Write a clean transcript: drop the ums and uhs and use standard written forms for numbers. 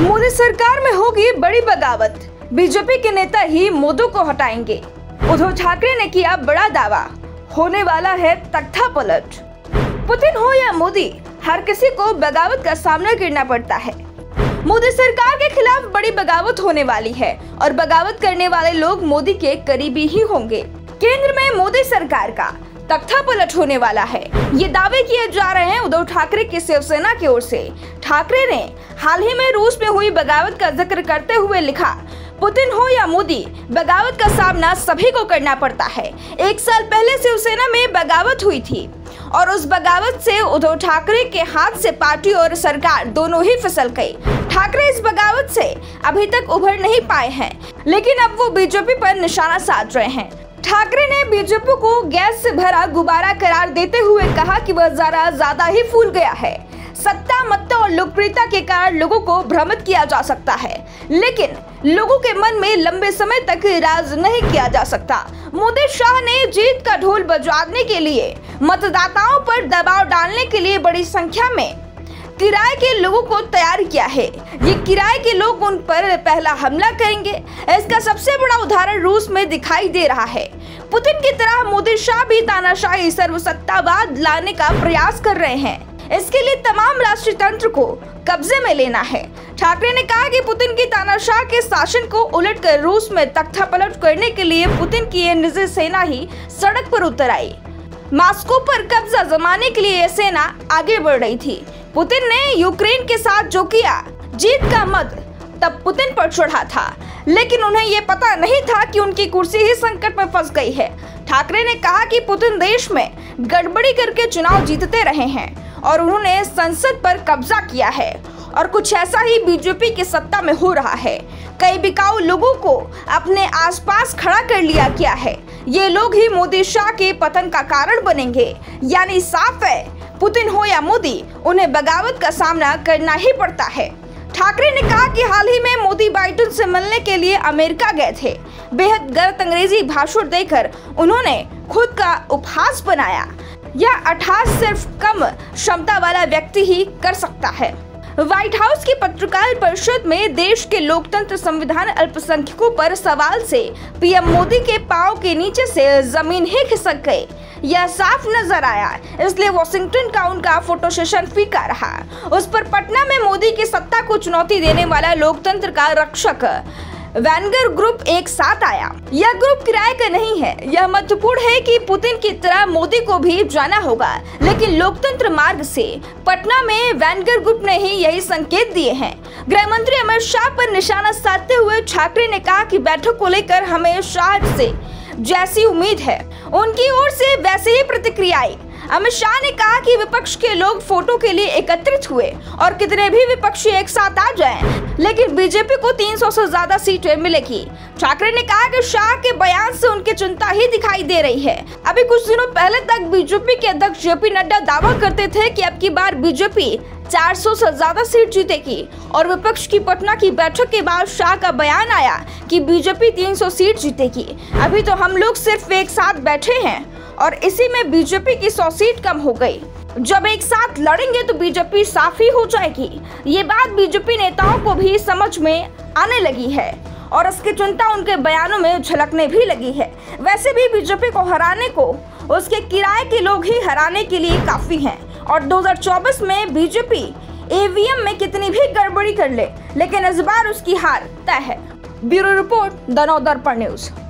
मोदी सरकार में होगी बड़ी बगावत, बीजेपी के नेता ही मोदी को हटाएंगे। उद्धव ठाकरे ने किया बड़ा दावा, होने वाला है तख्ता पलट। पुतिन हो या मोदी, हर किसी को बगावत का सामना करना पड़ता है। मोदी सरकार के खिलाफ बड़ी बगावत होने वाली है और बगावत करने वाले लोग मोदी के करीबी ही होंगे। केंद्र में मोदी सरकार का तख्ता पलट होने वाला है, ये दावे किए जा रहे हैं उद्धव ठाकरे की शिवसेना की ओर से। ठाकरे ने हाल ही में रूस में हुई बगावत का जिक्र करते हुए लिखा, पुतिन हो या मोदी, बगावत का सामना सभी को करना पड़ता है। 1 साल पहले शिवसेना में बगावत हुई थी और उस बगावत से उद्धव ठाकरे के हाथ से पार्टी और सरकार दोनों ही फिसल गई। ठाकरे इस बगावत से अभी तक उभर नहीं पाए हैं, लेकिन अब वो बीजेपी पर निशाना साध रहे हैं। ठाकरे ने बीजेपी को गैस से भरा गुब्बारा करार देते हुए कहा कि वह जरा ज्यादा ही फूल गया है। सत्ता, मत्ता और लोकप्रियता के कारण लोगों को भ्रमित किया जा सकता है, लेकिन लोगों के मन में लंबे समय तक राज नहीं किया जा सकता। मोदी शाह ने जीत का ढोल बजाने के लिए, मतदाताओं पर दबाव डालने के लिए बड़ी संख्या में किराए के लोगों को तैयार किया है। ये किराए के लोग उन पर पहला हमला करेंगे। इसका सबसे बड़ा उदाहरण रूस में दिखाई दे रहा है। पुतिन की तरह मोदी शाह भी तानाशाही सर्वसत्तावाद लाने का प्रयास कर रहे हैं। इसके लिए तमाम राष्ट्रीय तंत्र को कब्जे में लेना है। ठाकरे ने कहा कि पुतिन की तानाशाह के शासन को उलटकर रूस में तख्ता पलट करने के लिए पुतिन की ये निजी सेना ही सड़क पर उतर आई। मॉस्को पर कब्जा जमाने के लिए यह सेना आगे बढ़ रही थी। पुतिन ने यूक्रेन के साथ जो किया, जीत का मत तब पुतिन पर चढ़ा था, लेकिन उन्हें ये पता नहीं था कि उनकी कुर्सी ही संकट में फंस गई है। ठाकरे ने कहा कि पुतिन देश में गड़बड़ी करके चुनाव जीतते रहे हैं और उन्होंने संसद पर कब्जा किया है और कुछ ऐसा ही बीजेपी की सत्ता में हो रहा है। कई बिकाऊ लोगों को अपने आसपास खड़ा कर लिया गया है। ये लोग ही मोदी शाह के पतन का कारण बनेंगे। यानी साफ है, पुतिन हो या मोदी, उन्हें बगावत का सामना करना ही पड़ता है। ठाकरे ने कहा कि हाल ही में मोदी बाइडेन से मिलने के लिए अमेरिका गए थे। बेहद गलत अंग्रेजी भाषण देकर उन्होंने खुद का उपहास बनाया। यह अट्टहास सिर्फ कम क्षमता वाला व्यक्ति ही कर सकता है। व्हाइट हाउस की पत्रकार परिषद में देश के लोकतंत्र, संविधान, अल्पसंख्यकों पर सवाल से पीएम मोदी के पांव के नीचे से जमीन ही खिसक गई। यह साफ नजर आया, इसलिए वॉशिंगटन का उनका फोटो सेशन फीका रहा। उस पर पटना में मोदी की सत्ता को चुनौती देने वाला लोकतंत्र का रक्षक वैनगर ग्रुप एक साथ आया। यह ग्रुप किराए का नहीं है। यह महत्वपूर्ण है कि पुतिन की तरह मोदी को भी जाना होगा, लेकिन लोकतंत्र मार्ग से। पटना में वैनगर ग्रुप ने ही यही संकेत दिए हैं। गृह मंत्री अमित शाह पर निशाना साधते हुए ठाकरे ने कहा कि बैठक को लेकर हमें शाह से जैसी उम्मीद है, उनकी ओर से वैसे ही प्रतिक्रिया आई। अमित शाह ने कहा कि विपक्ष के लोग फोटो के लिए एकत्रित हुए और कितने भी विपक्षी एक साथ आ जाएं, लेकिन बीजेपी को 300 से ज्यादा सीटें मिलेगी। ठाकरे ने कहा कि शाह के बयान से उनकी चिंता ही दिखाई दे रही है। अभी कुछ दिनों पहले तक बीजेपी के अध्यक्ष जेपी नड्डा दावा करते थे कि अब की बार बीजेपी 400 से ज्यादा सीट जीतेगी और विपक्ष की पटना की बैठक के बाद शाह का बयान आया कि बीजेपी 300 सीट जीतेगी। अभी तो हम लोग सिर्फ एक साथ बैठे हैं और इसी में बीजेपी की 100 सीट कम हो गई। जब एक साथ लड़ेंगे तो बीजेपी साफ ही हो जाएगी। ये बात बीजेपी नेताओं को भी समझ में आने लगी है और इसकी चिंता उनके बयानों में झलकने भी लगी है। वैसे भी बीजेपी को हराने को उसके किराए के लोग ही हराने के लिए काफी हैं और 2024 में बीजेपी ईवीएम में कितनी भी गड़बड़ी कर ले, लेकिन इस बार उसकी हार तय है। Bureau report, the Navdarpan news.